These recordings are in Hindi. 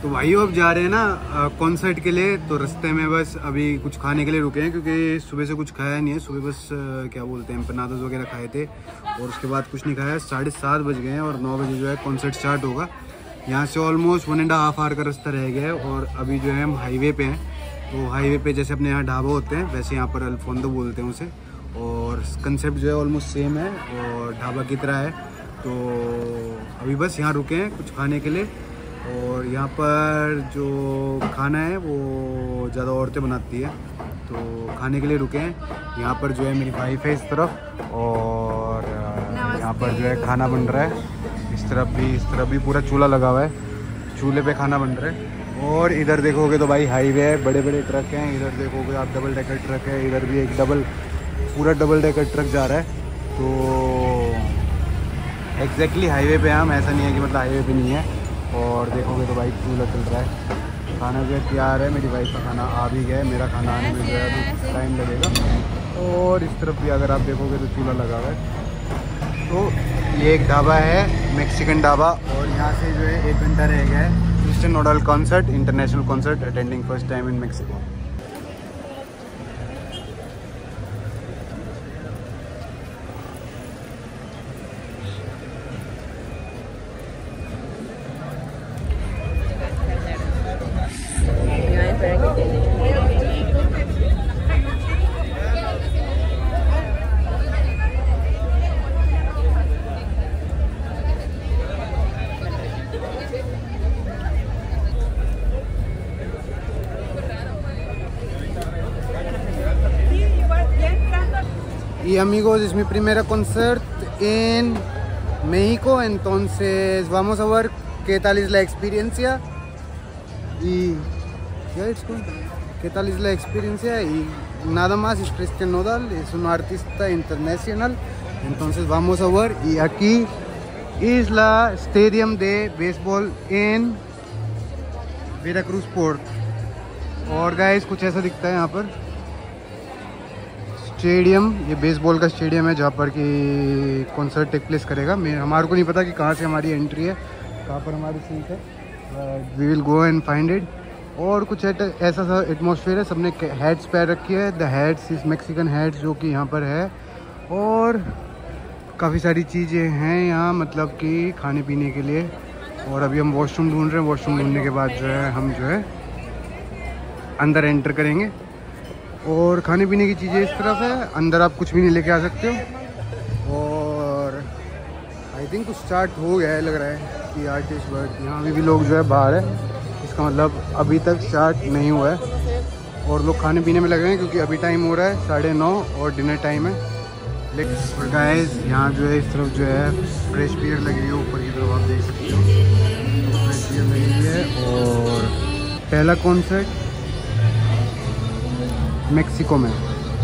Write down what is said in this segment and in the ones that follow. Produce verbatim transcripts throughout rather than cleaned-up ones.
तो भाई अब जा रहे हैं ना कॉन्सर्ट के लिए। तो रास्ते में बस अभी कुछ खाने के लिए रुके हैं क्योंकि सुबह से कुछ खाया नहीं है। सुबह बस आ, क्या बोलते हैं empanadas वगैरह खाए थे और उसके बाद कुछ नहीं खाया। साढ़े सात बज गए हैं और नौ बजे जो है कॉन्सर्ट स्टार्ट होगा। यहाँ से almost one and half hour का रास्ता रह गया है और अभी जो है हम हाईवे पे हैं। तो हाईवे पे जैसे अपने यहाँ ढाबा होते हैं वैसे यहाँ पर अल्फोंदो बोलते हैं उसे, और कंसेप्ट जो है ऑलमोस्ट सेम है और ढाबा की तरह है। तो अभी बस यहाँ रुके हैं कुछ खाने के लिए और यहाँ पर जो खाना है वो ज़्यादा औरतें बनाती है, तो खाने के लिए रुके हैं। यहाँ पर जो है मेरी वाइफ है इस तरफ और यहाँ पर जो है खाना बन रहा है। इस तरफ भी इस तरफ भी पूरा चूल्हा लगा हुआ है, चूल्हे पे खाना बन रहा है। और इधर देखोगे तो भाई हाईवे है, बड़े बड़े ट्रक हैं। इधर देखोगे आप डबल डेकर ट्रक है, इधर भी एक डबल पूरा डबल डेकर ट्रक जा रहा है। तो एग्जैक्टली हाईवे पे हम, ऐसा नहीं है कि मतलब हाईवे पे नहीं है। और देखोगे तो भाई चूल्हा चल रहा है, खाना जो है तैयार है। मेरी वाइफ का खाना आ भी गया है, मेरा खाना आने में जो है अभी टाइम लगेगा। और इस तरफ भी अगर आप देखोगे तो चूल्हा लगा हुआ है। तो ये एक ढाबा है, मैक्सिकन ढाबा, और यहाँ से जो है एक घंटा रह गया है। Cristiano Ronaldo concert, international concert, attending first time in Mexico. Y amigos, es mi primera concert en México, entonces vamos a ver qué tal es la experiencia y yeah, it's cool. qué tal es la experiencia y nada más. Es Cristiano Nodal, es un artista internacional, entonces vamos a ver. Y aquí es la stadium de béisbol en Veracruz Port और गाइस कुछ ऐसा दिखता है यहाँ पर स्टेडियम। ये बेसबॉल का स्टेडियम है जहाँ पर कि कॉन्सर्ट टेक प्लेस करेगा। मैं हमारे को नहीं पता कि कहाँ से हमारी एंट्री है, कहाँ पर हमारी सीट है। We will go and find it. और कुछ ऐसा सा एटमॉस्फेयर है, सबने हैट्स पहन रखी है। The hats is Mexican hats जो कि यहाँ पर है। और काफ़ी सारी चीज़ें हैं यहाँ मतलब कि खाने पीने के लिए। और अभी हम वॉशरूम ढूंढ रहे हैं। वॉशरूम ढूंढने के बाद जो है हम जो है अंदर एंटर करेंगे। और खाने पीने की चीज़ें इस तरफ है, अंदर आप कुछ भी नहीं लेके आ सकते हो। और आई थिंक कुछ स्टार्ट हो गया है, लग रहा है कि आर्टिस्ट वर्ड यहाँ अभी भी लोग जो है बाहर है, इसका मतलब अभी तक स्टार्ट नहीं हुआ है। और लोग खाने पीने में लग रहे हैं क्योंकि अभी टाइम हो रहा है साढ़े नौ और डिनर टाइम है। लेकिन गाइस यहाँ जो है इस तरफ जो है फ्रेश बियर लगी है, ऊपर की तरफ आप देख सकते हो फ्रेश बियर लगी है। और पहला कॉन्सर्ट मैक्सिको में।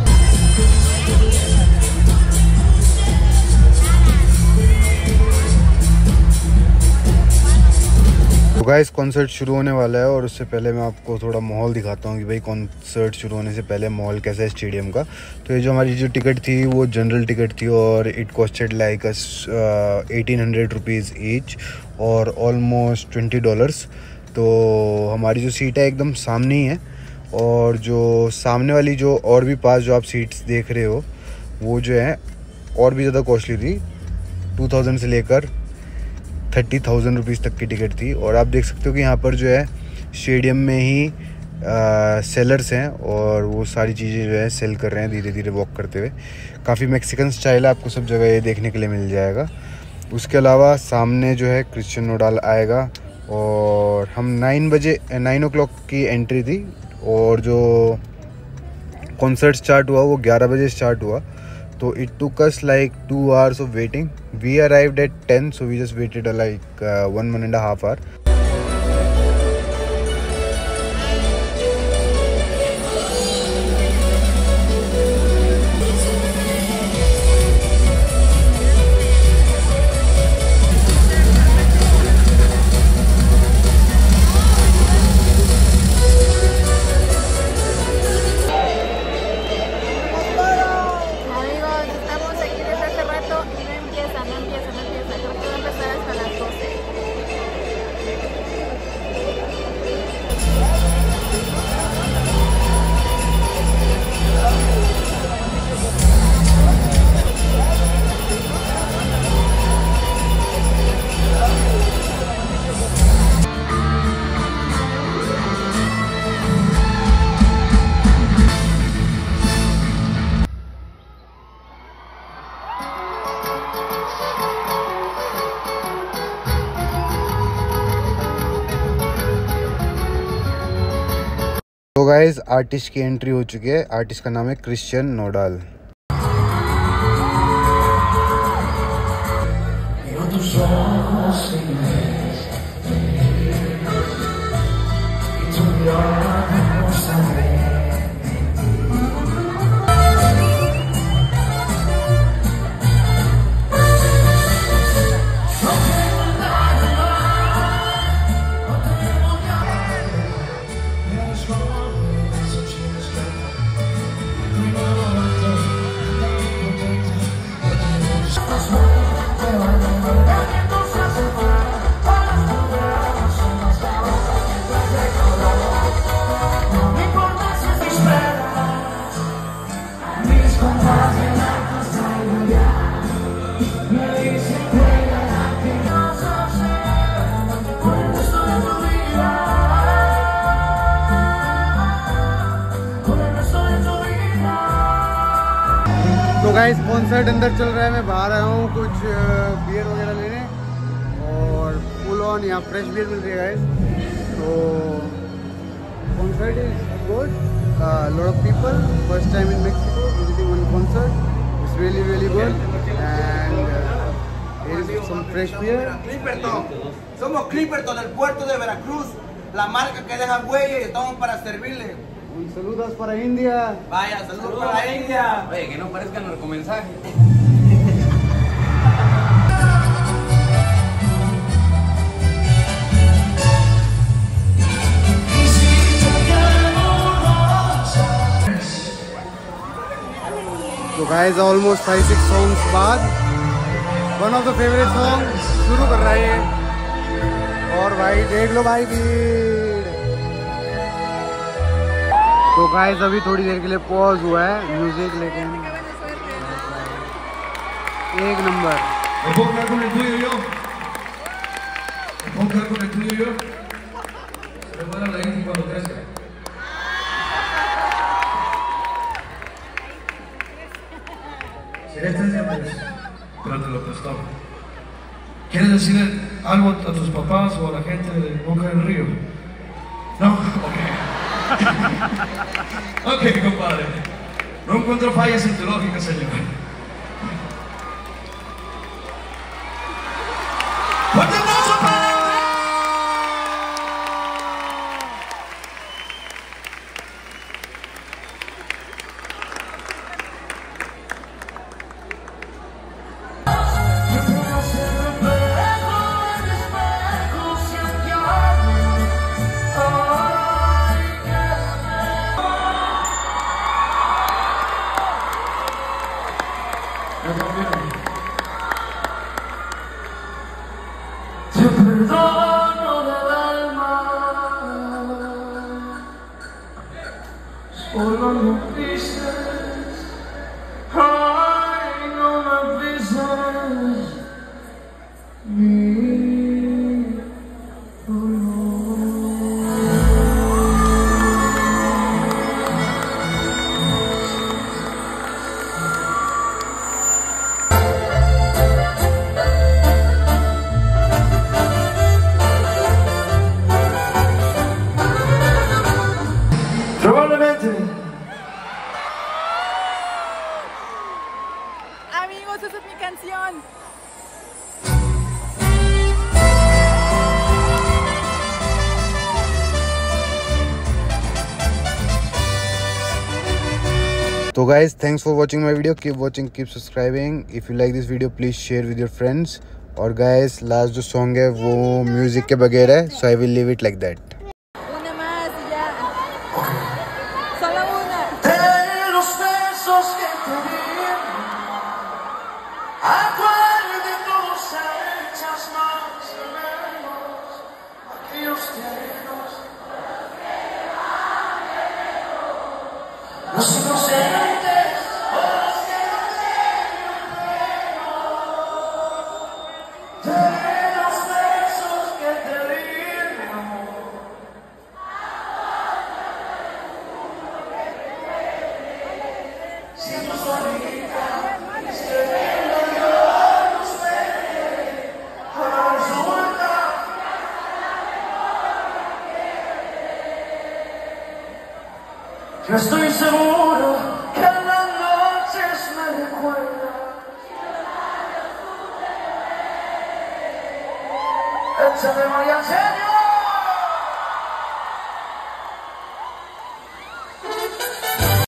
तो गाइस कॉन्सर्ट शुरू होने वाला है और उससे पहले मैं आपको थोड़ा माहौल दिखाता हूँ कि भाई कॉन्सर्ट शुरू होने से पहले माहौल कैसा है स्टेडियम का। तो ये जो हमारी जो टिकट थी वो जनरल टिकट थी और it costed like eighteen hundred rupees each और ऑलमोस्ट ट्वेंटी डॉलर्स। तो हमारी जो सीट है एकदम सामने ही है। और जो सामने वाली जो और भी पास जो आप सीट्स देख रहे हो वो जो है और भी ज़्यादा कॉस्टली थी। टू थाउजेंड से लेकर थर्टी थाउजेंड रुपीज़ तक की टिकट थी। और आप देख सकते हो कि यहाँ पर जो है स्टेडियम में ही आ, सेलर्स हैं और वो सारी चीज़ें जो है सेल कर रहे हैं धीरे धीरे वॉक करते हुए। काफ़ी मैक्सिकन स्टाइल है, आपको सब जगह ये देखने के लिए मिल जाएगा। उसके अलावा सामने जो है क्रिस्टियानो रोनाल्डो आएगा। और हम नाइन बजे नाइन ओ क्लॉक की एंट्री थी और जो कॉन्सर्ट स्टार्ट हुआ वो ग्यारह बजे स्टार्ट हुआ। तो it took us like two hours of waiting. We arrived at ten, so we just waited like one one and half hour. Guys artist की एंट्री हो चुकी है। आर्टिस्ट का नाम है क्रिश्चियन नोडाल। तो गाइस कॉन्सर्ट अंदर चल रहा है, मैं बाहर आया हूँ कुछ बियर वगैरह लेने और फुल ऑन यहाँ फ्रेश बियर मिल रही है गाइस। तो concert is good, lot of people, first time in Mexico visiting one concert, it's really really good and here is some fresh beer. Clipperton, somos Clipperton del puerto de Veracruz, la marca que deja huella y estamos para servirle. Un saludos para India. Vaya, saludos para la India. Oye, que no parezcan narcomensajes. So guys, almost five six songs बाद one of the favorite songs शुरू कर रहा है और भाई देख लो भाई भीड़। तो गाइस अभी थोड़ी देर के लिए पॉज हुआ है, म्यूजिक लेके एक number. ¿Me puedo quedar con el tuyo yo? ¿Me puedo quedar con el tuyo yo? Se me para la Inti cuando crezca. Si este es ya pues, pero te lo prestamos. ¿Quieres decir algo a tus papás o a la gente de Boca del Río? No, ok. Ok, compadre. No encuentro fallas en tu lógica, señor. ¡Fuerte aplauso para te perdono del alma, solo no pises, ay, no me pises, mi probablemente. Amigos, esa es mi canción. So guys, thanks for watching my video. Keep watching, keep subscribing. If you like this video, please share with your friends. और guys, last जो song है वो music के बगैर है, so I will leave it like that. Una más y ya. Solo una. De los besos que te di, ¿a cuál de todos echas más de menos? Aquellos tiernos, los inocentes, los que no tienen freno. De los besos que te di, mi amor. se me vaya en serio.